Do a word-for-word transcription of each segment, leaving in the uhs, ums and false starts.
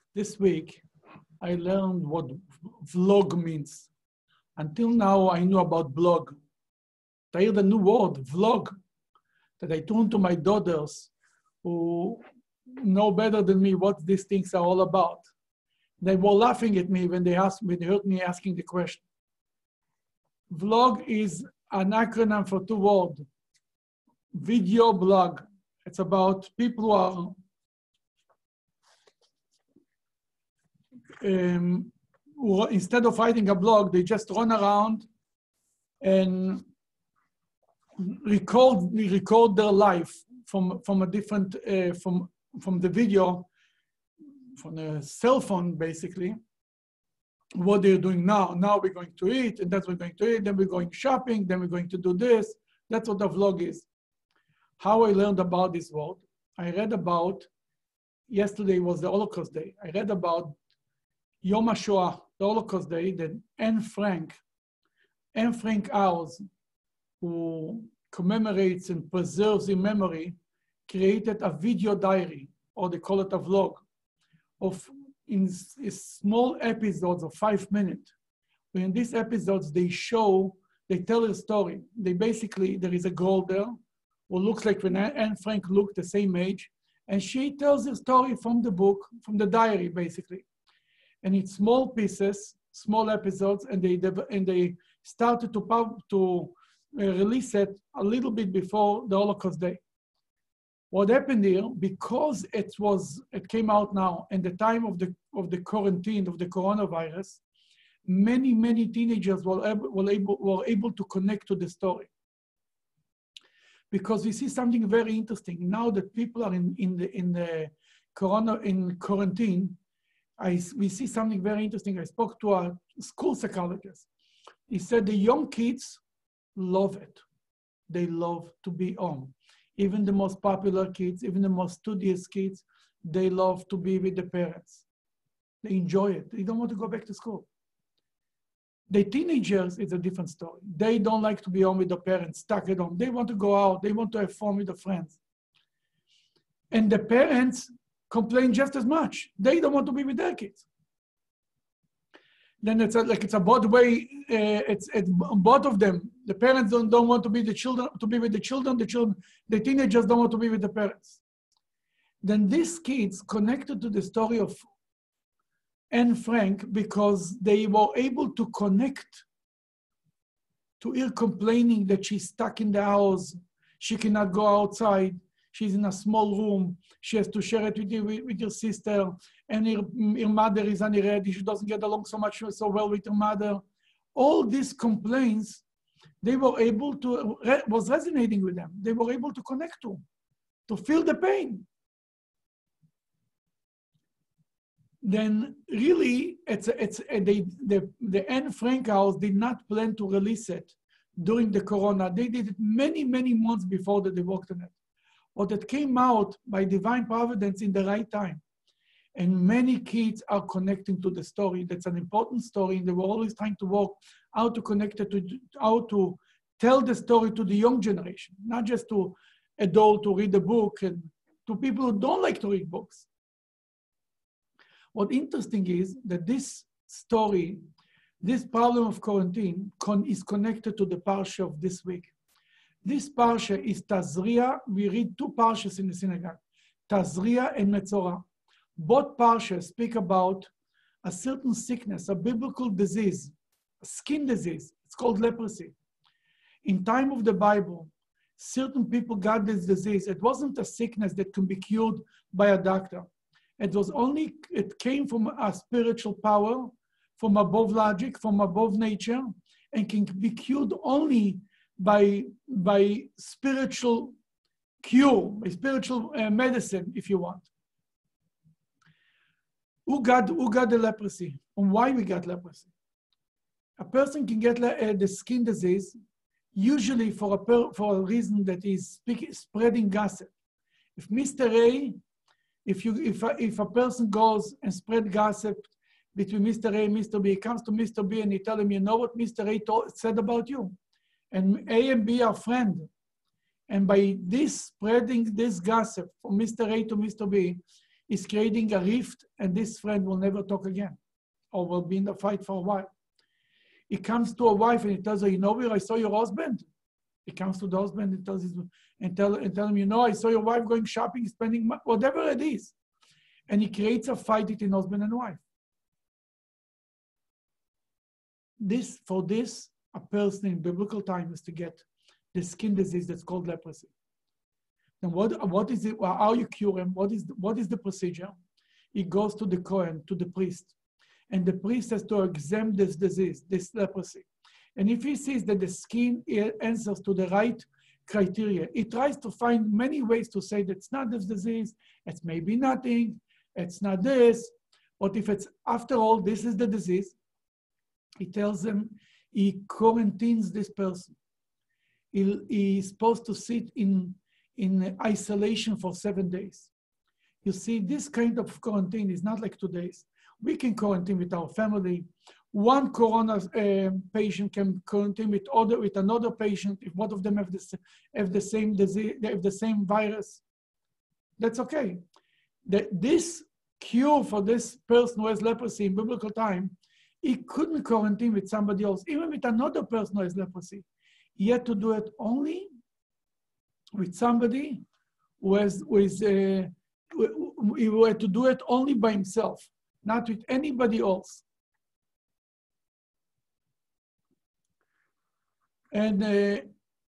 This week, I learned what vlog means. Until now, I knew about blog. I heard the new word, vlog, that I turned to my daughters who know better than me what these things are all about. They were laughing at me when they asked me, they heard me asking the question. Vlog is an acronym for two words, video blog. It's about people who are Um, instead of writing a blog, they just run around and record record their life from from a different uh, from from the video, from a cell phone basically. What they're doing now. Now we're going to eat, and that's what we're going to eat. Then we're going shopping. Then we're going to do this. That's what a vlog is. How I learned about this word. I read about. Yesterday was the Holocaust Day. I read about Yom HaShoah, the Holocaust Day, that Anne Frank, Anne Frank House, who commemorates and preserves in memory, created a video diary, or they call it a vlog, of in small episodes of five minutes. In these episodes, they show, they tell a story. They basically, there is a girl there who looks like when Anne Frank looked the same age, and she tells the story from the book, from the diary, basically. And it's small pieces, small episodes, and they and they started to to uh, release it a little bit before the Holocaust Day. What happened here, because it was it came out now, and the time of the of the quarantine of the coronavirus, many many teenagers were able were able were able to connect to the story. Because we see something very interesting now that people are in in the in the corona in quarantine. I, we see something very interesting. I spoke to a school psychologist. He said the young kids love it. They love to be home. Even the most popular kids, even the most studious kids, they love to be with the parents. They enjoy it. They don't want to go back to school. The teenagers is a different story. They don't like to be home with the parents, stuck at home. They want to go out. They want to have fun with the friends. And the parents complain just as much. They don't want to be with their kids. Then it's a, like it's a both way. Uh, it's it's both of them. The parents don't, don't want to be the children to be with the children. The children, the teenagers don't want to be with the parents. Then these kids connected to the story of Anne Frank because they were able to connect to her complaining that she's stuck in the house. She cannot go outside. She's in a small room. She has to share it with, you, with, with her sister. And her, her mother is unready. She doesn't get along so much so well with her mother. All these complaints, they were able to, was resonating with them. They were able to connect to, to feel the pain. Then really, it's, it's, they, the, the Anne Frank House did not plan to release it during the corona. They did it many, many months before that they worked on it. But it came out by divine providence in the right time. And many kids are connecting to the story. That's an important story. And they were always trying to work how to connect it to, how to tell the story to the young generation, not just to adults to read the book and to people who don't like to read books. What interesting is that this story, this problem of quarantine con is connected to the parsha of this week. This parsha is Tazria. We read two parshas in the synagogue, Tazria and Metzora. Both parshas speak about a certain sickness, a biblical disease, a skin disease. It's called leprosy. In time of the Bible, certain people got this disease. It wasn't a sickness that can be cured by a doctor. It was only, it came from a spiritual power, from above logic, from above nature, and can be cured only by, by spiritual cure, by spiritual uh, medicine, if you want. Who got, who got the leprosy? And why we got leprosy? A person can get uh, the skin disease, usually for a, per, for a reason that is speak, spreading gossip. If Mister A, if, you, if, a, if a person goes and spread gossip between Mister A and Mister B, he comes to Mister B and he tells him, you know what Mister A told, said about you? And A and B are friends. And by this spreading this gossip from Mister A to Mister B, is creating a rift, and this friend will never talk again, or will be in the fight for a while. He comes to a wife and he tells her, you know where I saw your husband? He comes to the husband and tells his, and tell and tell him, you know, I saw your wife going shopping, spending money, whatever it is. And he creates a fight between husband and wife. This, for this, a person in biblical time is to get the skin disease that's called leprosy. And what, what is it, how you cure him? What is, the, what is the procedure? He goes to the Kohen, to the priest, and the priest has to examine this disease, this leprosy. And if he sees that the skin answers to the right criteria, he tries to find many ways to say that it's not this disease, it's maybe nothing, it's not this, but if it's, after all, this is the disease, he tells them, he quarantines this person. He, he's supposed to sit in, in isolation for seven days. You see, this kind of quarantine is not like today's. We can quarantine with our family. One corona uh, patient can quarantine with other with another patient if both of them have the, have the same disease, they have the same virus. That's okay. The, this cure for this person who has leprosy in biblical time, he couldn't quarantine with somebody else, even with another person who has leprosy. He had to do it only with somebody who has, who is, uh, he had to do it only by himself, not with anybody else. And, uh,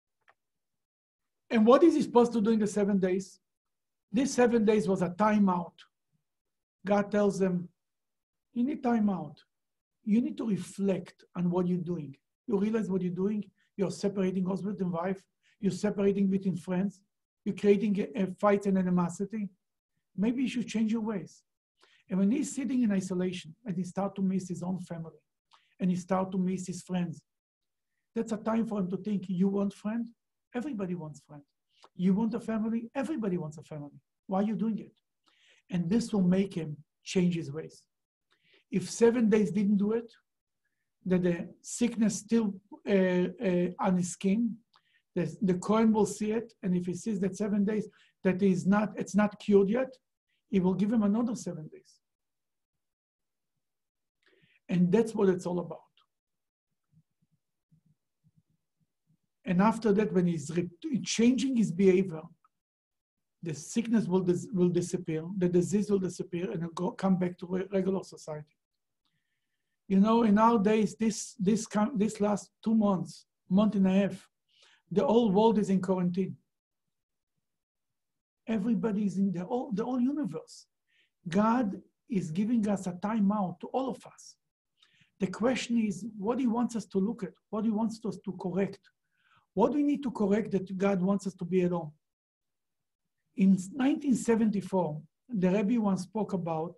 and what is he supposed to do in the seven days? This seven days was a timeout. God tells them, you need timeout. You need to reflect on what you're doing. You realize what you're doing? You're separating husband and wife. You're separating between friends. You're creating a, a fight and animosity. Maybe you should change your ways. And when he's sitting in isolation and he starts to miss his own family and he starts to miss his friends, that's a time for him to think, you want friend? Everybody wants friend. You want a family? Everybody wants a family. Why are you doing it? And this will make him change his ways. If seven days didn't do it, that the sickness still uh, uh, on his skin, the, the Kohen will see it, and if he sees that seven days, that is not, it's not cured yet, he will give him another seven days. And that's what it's all about. And after that, when he's changing his behavior, the sickness will, dis will disappear, the disease will disappear, and it'll go, come back to re regular society. You know, in our days, this, this, this last two months, month and a half, the whole world is in quarantine. Everybody is in the whole, the whole universe. God is giving us a timeout to all of us. The question is, what he wants us to look at, what he wants us to correct. What do we need to correct that God wants us to be at home? In nineteen seventy-four, the Rebbe once spoke about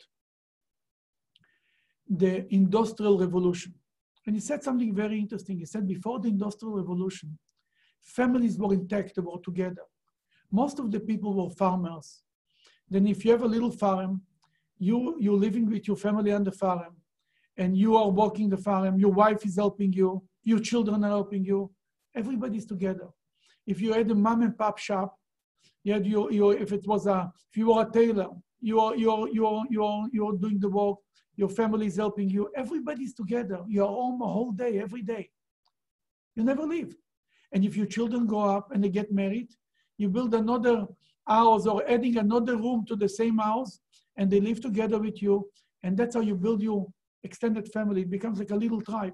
the Industrial Revolution. And he said something very interesting. He said, before the Industrial Revolution, families were intact, they were together. Most of the people were farmers. Then if you have a little farm, you, you're living with your family on the farm, and you are working the farm, your wife is helping you, your children are helping you, everybody's together. If you had a mom and pop shop, you had your, your, if it was a, if you were a tailor, you are, you're, you're, you're, you're doing the work, your family is helping you, everybody's together. You're home a whole day, every day. You never leave. And if your children grow up and they get married, you build another house or adding another room to the same house, and they live together with you. And that's how you build your extended family. It becomes like a little tribe.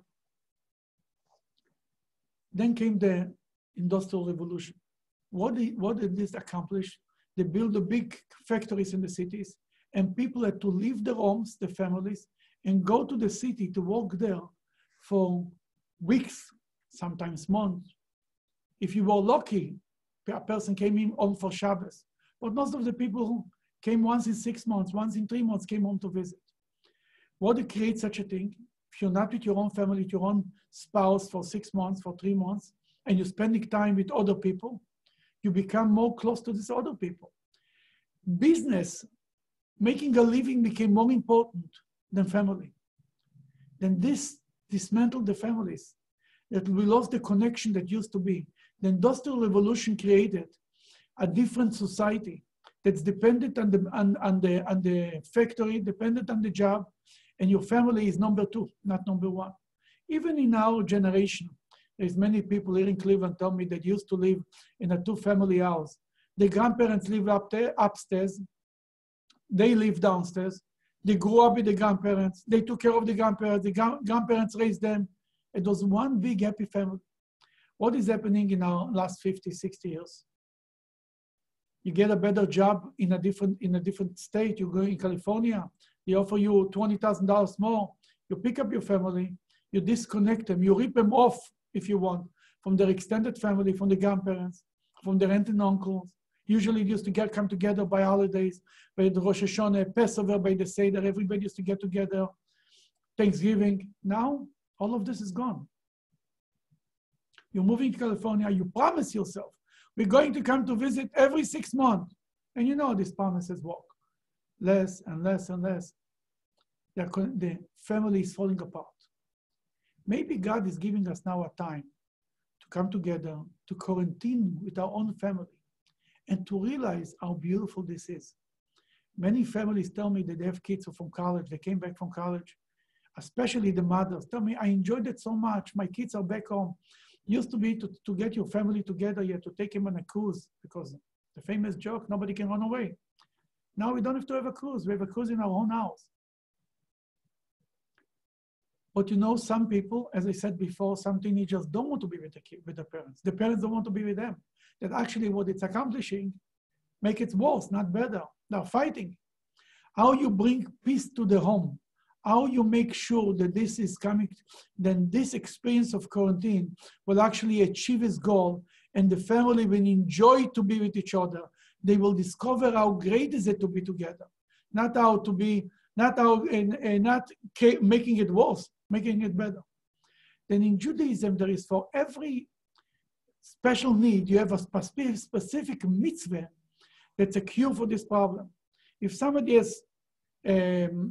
Then came the Industrial Revolution. What did, what did this accomplish? They built the big factories in the cities, and people had to leave their homes, their families, and go to the city to work there for weeks, sometimes months. If you were lucky, a person came in home for Shabbos. But most of the people came once in six months, once in three months, came home to visit. What to create such a thing? If you're not with your own family, with your own spouse for six months, for three months, and you're spending time with other people, you become more close to these other people. Business, making a living became more important than family. Then this dismantled the families, that we lost the connection that used to be. The Industrial Revolution created a different society that's dependent on the, on, on, the, on the factory, dependent on the job, and your family is number two, not number one. Even in our generation, there's many people here in Cleveland tell me that used to live in a two-family house. The grandparents live up there, upstairs. They live downstairs. They grew up with the grandparents. They took care of the grandparents. The gra grandparents raised them. It was one big happy family. What is happening in our last fifty, sixty years? You get a better job in a different, in a different state. You go in California. They offer you twenty thousand dollars more. You pick up your family. You disconnect them. You rip them off, if you want, from their extended family, from the grandparents, from their aunts and uncles. Usually they used to get, come together by holidays, by the Rosh Hashanah, Passover, by the Seder. Everybody used to get together. Thanksgiving. Now, all of this is gone. You're moving to California. You promise yourself, we're going to come to visit every six months. And you know these promises work. Less and less and less. They're, the family is falling apart. Maybe God is giving us now a time to come together, to quarantine with our own family, and to realize how beautiful this is. Many families tell me that they have kids from college, they came back from college, especially the mothers. Tell me, I enjoyed it so much. My kids are back home. Used to be to, to get your family together, you have to take them on a cruise, because the famous joke, nobody can run away. Now we don't have to have a cruise. We have a cruise in our own house. But you know, some people, as I said before, some teenagers don't want to be with the kid, with the parents. The parents don't want to be with them. That actually what it's accomplishing make it worse, not better. They're fighting. How you bring peace to the home, how you make sure that this is coming, then this experience of quarantine will actually achieve its goal, and the family will enjoy to be with each other. They will discover how great is it to be together, not how to be, not how, and, and not making it worse, making it better. Then in Judaism, there is for every special need, you have a specific mitzvah that's a cure for this problem. If somebody has um,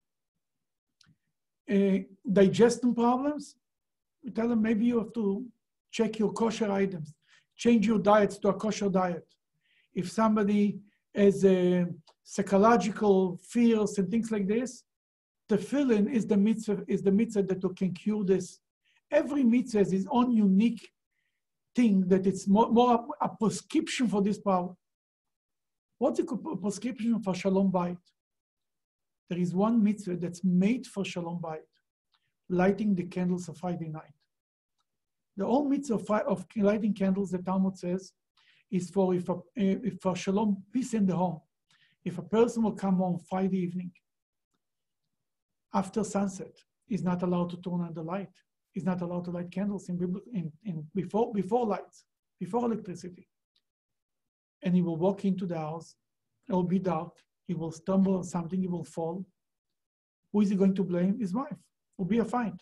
uh, digestion problems, we tell them maybe you have to check your kosher items, change your diets to a kosher diet. If somebody has uh, psychological fears and things like this, tefillin is the mitzvah, is the mitzvah that can cure this. Every mitzvah has its own unique thing that it's more, more a prescription for this problem. What's a prescription for Shalom Bayit? There is one mitzvah that's made for Shalom Bayit, lighting the candles of Friday night. The whole mitzvah of, of lighting candles, the Talmud says, is for if, a, if for Shalom, peace in the home. If a person will come home Friday evening, after sunset, he's not allowed to turn on the light. He's not allowed to light candles in, in, in before, before lights, before electricity. And he will walk into the house, it will be dark, he will stumble on something, he will fall. Who is he going to blame? His wife. It will be a fight.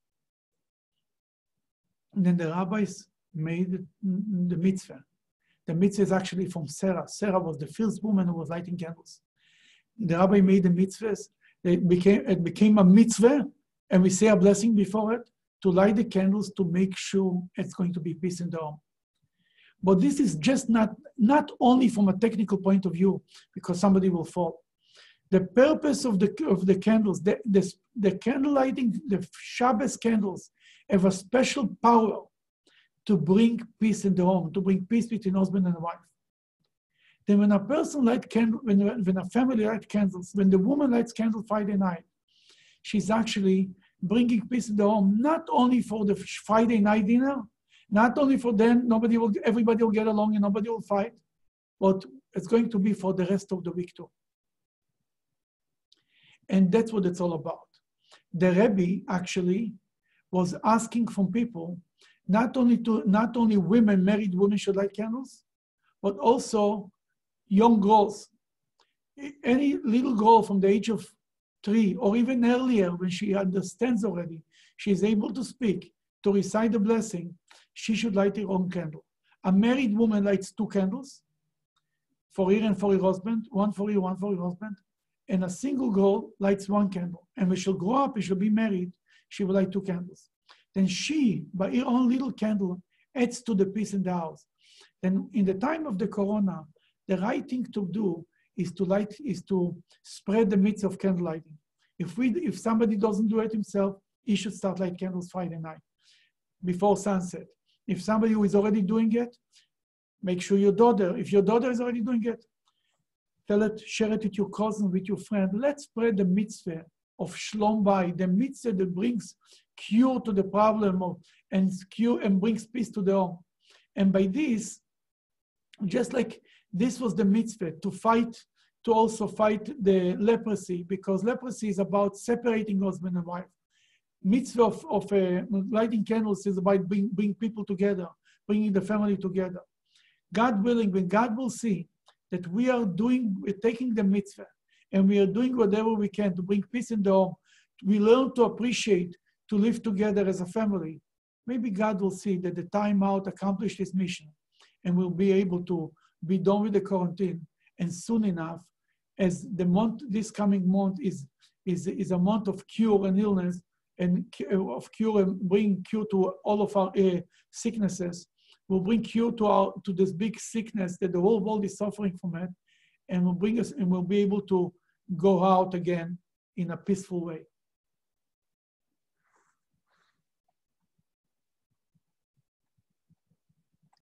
And then the rabbis made the mitzvah. The mitzvah is actually from Sarah. Sarah was the first woman who was lighting candles. The rabbi made the mitzvahs. It became, it became a mitzvah, and we say a blessing before it, to light the candles to make sure it's going to be peace in the home. But this is just not, not only from a technical point of view, because somebody will fall. The purpose of the, of the candles, the, the, the candle lighting, the Shabbos candles, have a special power to bring peace in the home, to bring peace between husband and wife. Then when a person lights candle, when, when a family lights candles, when the woman lights candle Friday night, she's actually bringing peace in the home, not only for the Friday night dinner, not only for then, nobody will, everybody will get along and nobody will fight, but it's going to be for the rest of the week too. And that's what it's all about. The Rebbe actually was asking from people, not only to, not only women, married women should light candles, but also young girls. Any little girl from the age of three or even earlier, when she understands already, she is able to speak, to recite the blessing, she should light her own candle. A married woman lights two candles, for her and for her husband, one for her, one for her husband, and a single girl lights one candle. And when she'll grow up, and she'll be married, she will light two candles. Then she, by her own little candle, adds to the peace in the house. Then in the time of the corona, the right thing to do is to light, is to spread the mitzvah of candle lighting. If we, if somebody doesn't do it himself, he should start light candles Friday night before sunset. If somebody who is already doing it, make sure your daughter, if your daughter is already doing it, tell it, share it with your cousin, with your friend. Let's spread the mitzvah of Shlom Bayit, the mitzvah that brings cure to the problem of, and cure and brings peace to the home. And by this, just like this was the mitzvah to fight, to also fight the leprosy, because leprosy is about separating husband and wife. Mitzvah of, of uh, lighting candles is about bring, bring people together, bringing the family together. God willing, when God will see that we are doing, we're taking the mitzvah, and we are doing whatever we can to bring peace in the home, we learn to appreciate, to live together as a family. Maybe God will see that the time out accomplished his mission, and we'll be able to be done with the quarantine. And soon enough, as the month, this coming month is, is, is a month of cure and illness, and of cure and bring cure to all of our uh, sicknesses, will bring cure to our to this big sickness that the whole world is suffering from it, and will bring us and we'll be able to go out again in a peaceful way.